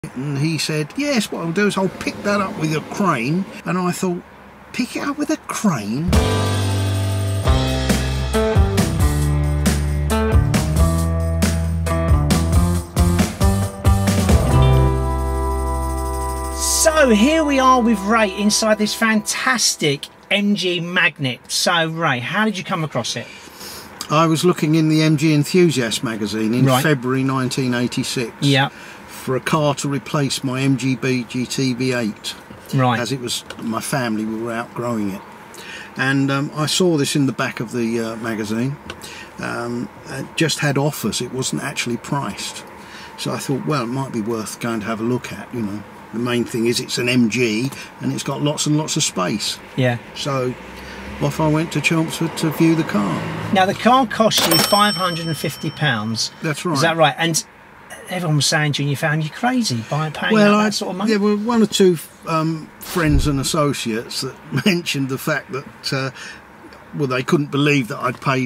And he said, yes, what I'll do is I'll pick that up with a crane. And I thought, pick it up with a crane? So here we are with Ray inside this fantastic MG Magnette. So Ray, how did you come across it? I was looking in the MG Enthusiast magazine in February 1986 for a car to replace my MGB GT V8, as it was, my family were outgrowing it. And I saw this in the back of the magazine. It just had offers, it wasn't actually priced. So I thought, well, it might be worth going to have a look at, you know. The main thing is it's an MG and it's got lots and lots of space. Yeah. So off I went to Chelmsford to view the car. Now the car cost you £550. That's right. Is that right? And everyone was saying to you, found you crazy by paying that sort of money. There were one or two friends and associates that mentioned the fact that well, they couldn't believe that I'd paid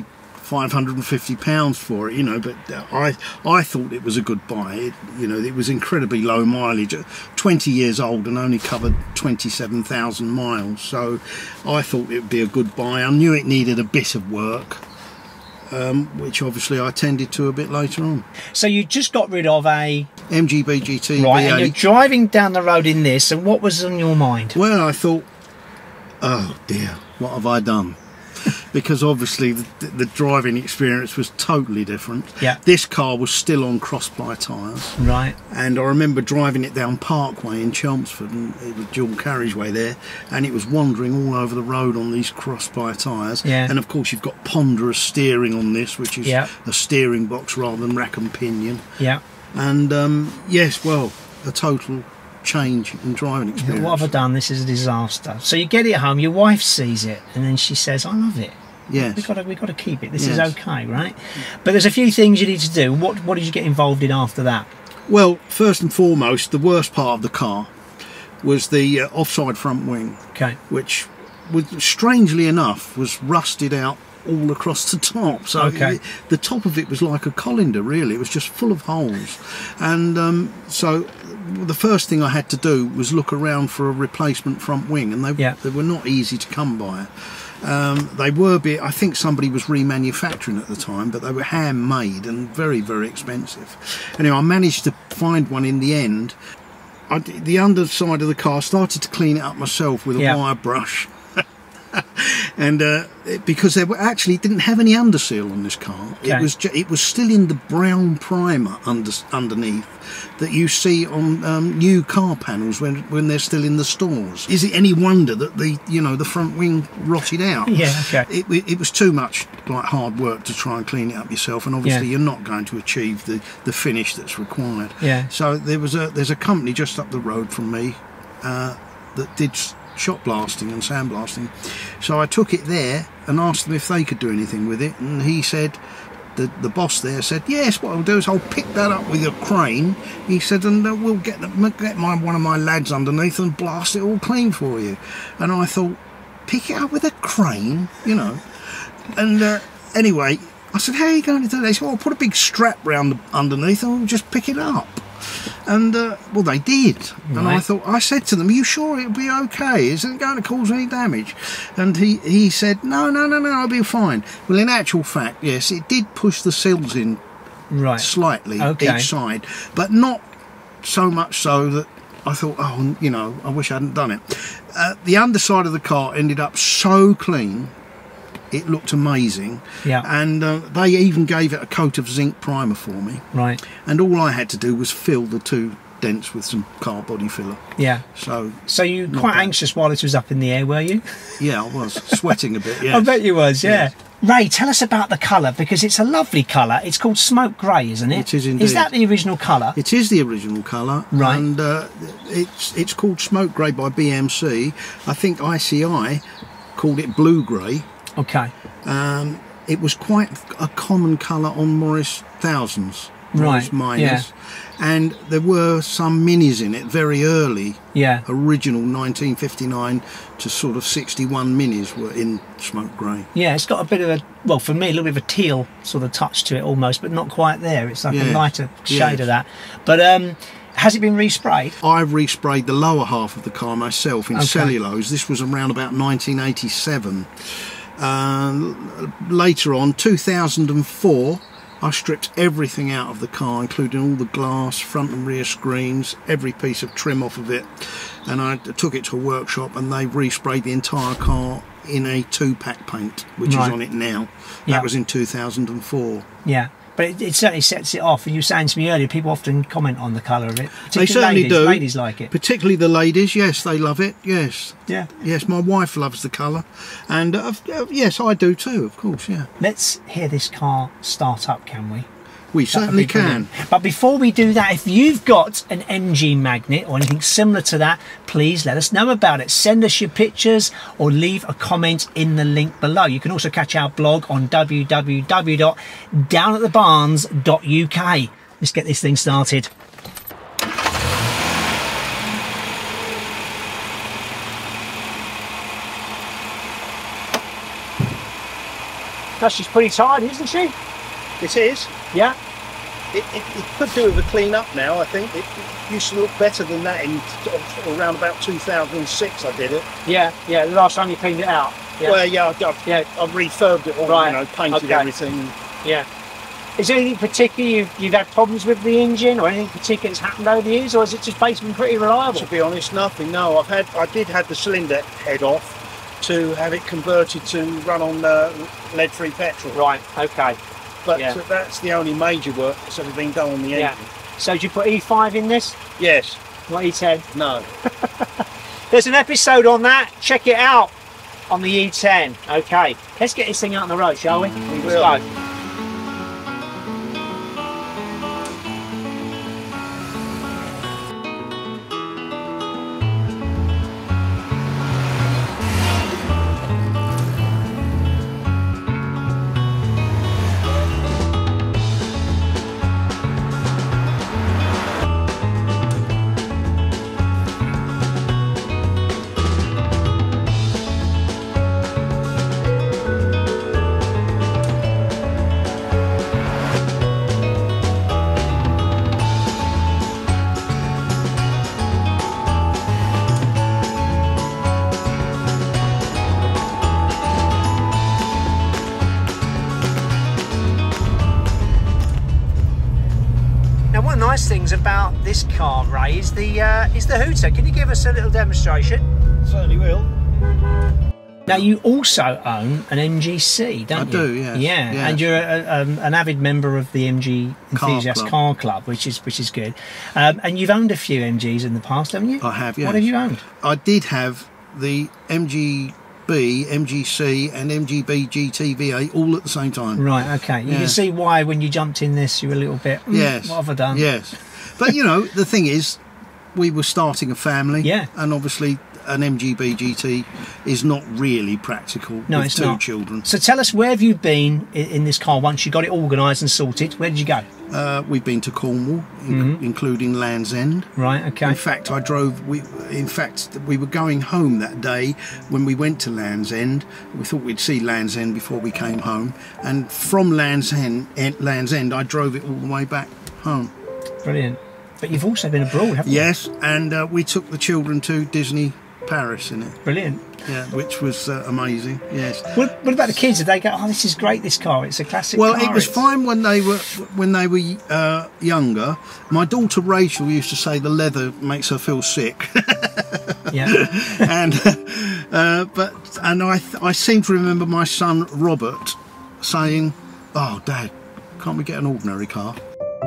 £550 for it, you know, but I thought it was a good buy. You know, it was incredibly low mileage, 20 years old and only covered 27,000 miles, so I thought it would be a good buy. I knew it needed a bit of work, which obviously I tended to a bit later on. So you just got rid of a MGB GT V8. And you're driving down the road in this, and what was on your mind? Well, I thought, oh dear, what have I done? Because obviously the driving experience was totally different. Yeah. This car was still on cross-ply tyres. Right. And I remember driving it down Parkway in Chelmsford, and it was dual carriageway there, and it was wandering all over the road on these cross-ply tyres. Yeah. And of course you've got ponderous steering on this, which is a steering box rather than rack and pinion. Yeah. And yes, well, a total change in driving experience. What have I done? This is a disaster. So you get it home, your wife sees it, and then she says, I love it. Yes. We've got to keep it. This is okay, right? But there's a few things you need to do. What did you get involved in after that? Well, first and foremost, the worst part of the car was the offside front wing, which, strangely enough, was rusted out all across the top. So the top of it was like a colander, really. It was just full of holes. And so the first thing I had to do was look around for a replacement front wing, and they were not easy to come by. They were, I think somebody was remanufacturing at the time, but they were handmade and very, very expensive. Anyway, I managed to find one in the end. The underside of the car, started to clean it up myself with a wire brush. And because they actually didn't have any underseal on this car, it was still in the brown primer underneath that you see on new car panels when they're still in the stores. Is it any wonder that the front wing rotted out? It was too much like hard work to try and clean it up yourself, and obviously you're not going to achieve the finish that's required. So there's a company just up the road from me that did shot blasting and sandblasting. So I took it there and asked them if they could do anything with it, and he said, the boss there said, yes, what I'll do is I'll pick that up with a crane. He said, and we'll get one of my lads underneath and blast it all clean for you. And I thought, pick it up with a crane, you know. And anyway, I said, how are you going to do that? He said, well, I'll put a big strap round underneath and we'll just pick it up. And well, they did. And I thought, I said to them, are you sure it'll be okay? Isn't it going to cause any damage? And he said, no, I'll be fine. Well, in actual fact, yes, it did push the sills in slightly each side, but not so much so that I thought, oh, you know, I wish I hadn't done it. The underside of the car ended up so clean. It looked amazing, and they even gave it a coat of zinc primer for me. Right. And all I had to do was fill the two dents with some car body filler. Yeah. So you were quite anxious while this was up in the air, were you? Yeah, I was sweating a bit. Yes. I bet you was. Yeah. Ray, tell us about the colour, because it's a lovely colour. It's called smoke grey, isn't it? It is indeed. Is that the original colour? It is the original colour. Right. And it's called smoke grey by BMC. I think ICI called it blue grey. Okay. It was quite a common colour on Morris Thousands, Morris Minors, and there were some minis in it very early. Yeah. Original 1959 to sort of 61 minis were in smoke grey. Yeah, it's got a bit of a, well, for me, a little bit of a teal sort of touch to it almost, but not quite there. It's like a lighter shade of that. But Has it been resprayed? I've resprayed the lower half of the car myself in cellulose. This was around about 1987. Later on, 2004, I stripped everything out of the car, including all the glass, front and rear screens, every piece of trim off of it, and I took it to a workshop and they resprayed the entire car in a 2-pack paint, which is on it now. That was in 2004. Yeah. But it certainly sets it off, and you were saying to me earlier, people often comment on the colour of it. They certainly do. Ladies like it. Particularly the ladies, yes, they love it, yes. Yeah. Yes, my wife loves the colour, and yes, I do too, of course, yeah. Let's hear this car start up, can we? We certainly can. But before we do that, if you've got an MG Magnette or anything similar to that, please let us know about it. Send us your pictures or leave a comment in the link below. You can also catch our blog on www.downatthebarns.uk. Let's get this thing started. No, she's pretty tired, isn't she? It is. Yeah. It could do with a clean up now, I think. It used to look better than that in around about 2006 I did it. Yeah, the last time you cleaned it out. Yeah. Well, yeah, I've refurbed it all, you know, painted everything. Yeah. Is there anything particular you've had problems with the engine, or anything particular that's happened over the years, or has it just basically been pretty reliable? To be honest, nothing, no. I did have the cylinder head off to have it converted to run on lead-free petrol. Right, okay. But that's the only major work that's ever been done on the engine. So did you put E5 in this? Yes. Not E10? No. There's an episode on that. Check it out on the E10. Okay, let's get this thing out on the road, shall we? Let's go. Nice things about this car, Ray, is the hooter. Can you give us a little demonstration? Certainly will. Now you also own an MGC, don't you? I do, yes. Yeah, and you're an avid member of the MG Enthusiast Car Club, which is good. And you've owned a few MGs in the past, haven't you? I have, yes. What have you owned? I did have the MGB, MGC and MGB GT V8 all at the same time. Right, okay. You can see why when you jumped in this you were a little bit, yes, what have I done? Yes. But you know, the thing is, we were starting a family. Yeah. And obviously an MGB GT is not really practical with two children. So tell us, where have you been in this car once you got it organised and sorted? Where did you go? We've been to Cornwall, including Land's End. Right, okay. In fact, we were going home that day when we went to Land's End. We thought we'd see Land's End before we came home. And from Land's End, I drove it all the way back home. Brilliant. But you've also been abroad, haven't you? Yes, and we took the children to Disney Paris in it. Brilliant. Yeah, which was amazing. Yes. What about the kids? Did they go, "Oh, this is great, this car, it's a classic car"? Well, it was fine when they were younger. My daughter Rachel used to say the leather makes her feel sick. Yeah. And I seem to remember my son Robert saying, "Oh, Dad, can't we get an ordinary car?"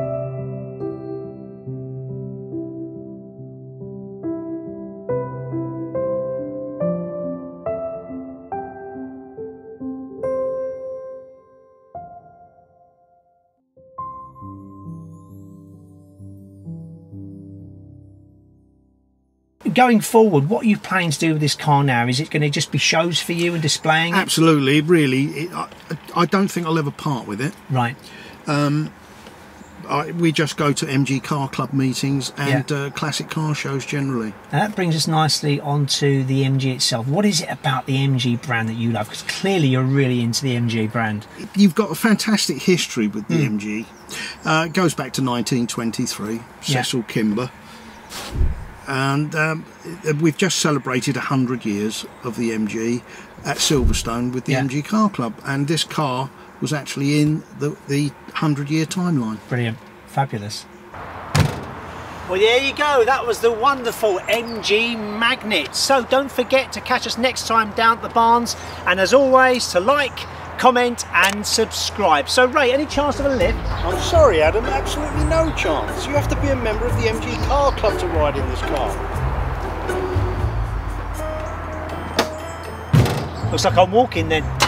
Going forward, what are you planning to do with this car now? Is it going to just be shows for you and displaying it? Absolutely, really. I don't think I'll ever part with it. Right. we just go to MG Car Club meetings and classic car shows generally. And that brings us nicely onto the MG itself. What is it about the MG brand that you love? Because clearly you're really into the MG brand. You've got a fantastic history with the MG. It goes back to 1923, Cecil Kimber. And we've just celebrated 100 years of the MG at Silverstone with the MG Car Club, and this car was actually in the 100-year timeline. Brilliant. Fabulous. Well, there you go. That was the wonderful MG Magnette. So don't forget to catch us next time down at the barns, and as always, to like, comment and subscribe. So Ray, any chance of a lift? I'm sorry Adam, absolutely no chance. You have to be a member of the MG Car Club to ride in this car. Looks like I'm walking then.